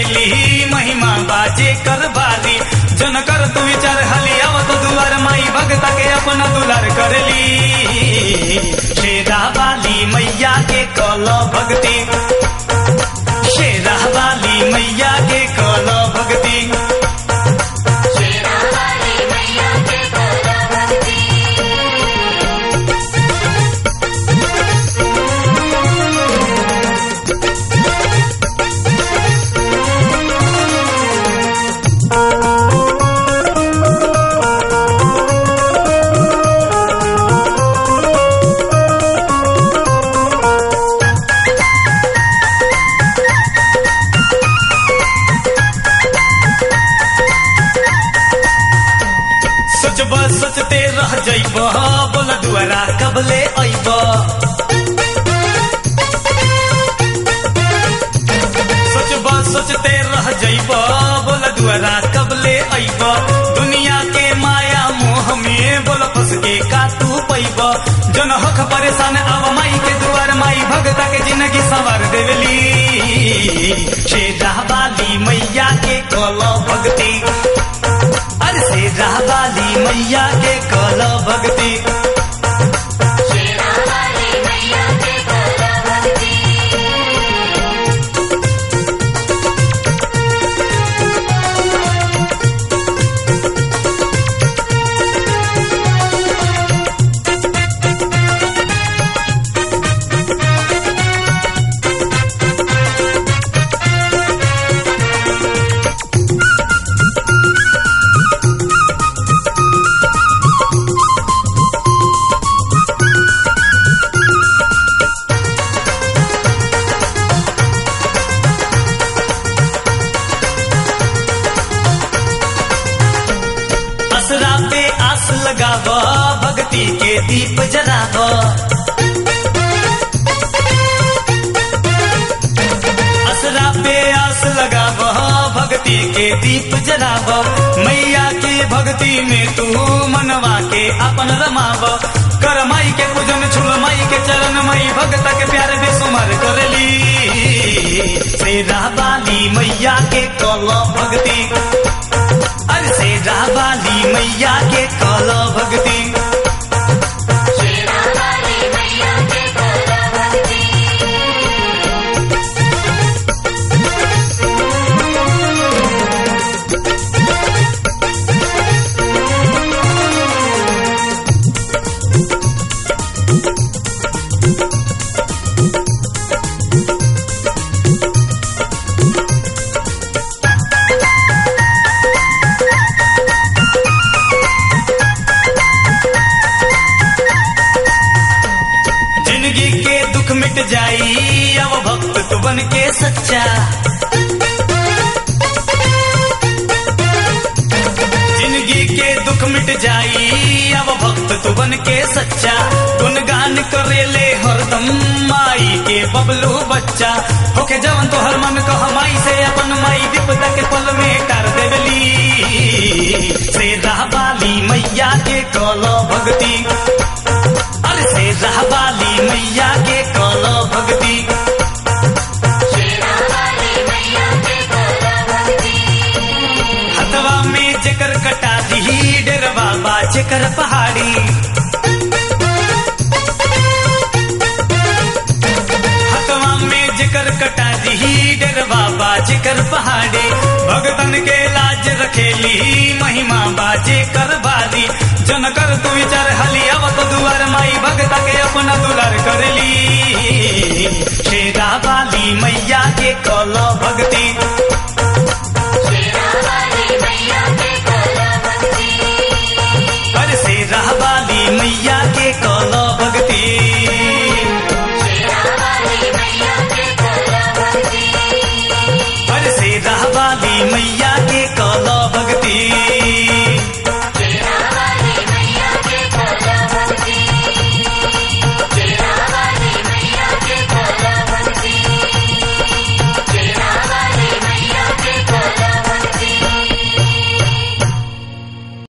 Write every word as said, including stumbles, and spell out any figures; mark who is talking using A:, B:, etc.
A: रखेली महिमा बाजे कर बारी जन कर तू विचार हली आवत दुआर माई भगता के अपना दुलार करली शेरा वाली मैया के कल भक्ति शेरा वाली मैया के कल भक्ति सोचते रह जइब बोल दुआरा कबले अइब सोचब सोचते रह जइब बोल दुआरा कबले अइब दुनिया के माया मोह में बोल फंस के का तू पैब जन होख परेशान अब माई के दुआर माई भगता के जिंदगी संवार देवली शेरा वाली मैया के कल भक्ति अरे शेरा वाली मैया के कल भक्ति शेरा वाली मैया के कल भक्ति असरा पे आस लगाव भक्ति के दीप जलाव असरा पे आस लगाव भक्ति के दीप जलाव मैया के भक्ति में तू मनवा के अपन रमाव कर माई के पूजन छुल माई के चरण माई भगता के प्यार बेसुमार करली शेरा वाली मैया के कल भक्ति अरे शेरा वाली मैया के कल भक्ति शेरा वाली मैया के कल भक्ति मिट जाई अब भक्त तू बन के सच्चा जिंदगी के दुख मिट जाई अब भक्त तू बन के सच्चा गुणगान करेले हरदम माई के बबलू बच्चा होके जवन तो हर मन कह माई से अपन माई विपदा के पल में कर देवली शेरा वाली मैया के कल भक्ति अरे शेरा वाली मैया के कल भक्ति शेरा वाली मैया के कल भक्ति हथवा में जेकर कटा दी डेरवा बा जेकर पहाड़ी हथवा में जेकर कटा दी डेरवा बा जेकर पहाड़ी भगतन के लाज रखेली महिमा बाजे कर बारी जन कर तू विचार हली आवत दुआर माई भगता के अपना दुलार करली शेरा वाली मैया के कल भक्ति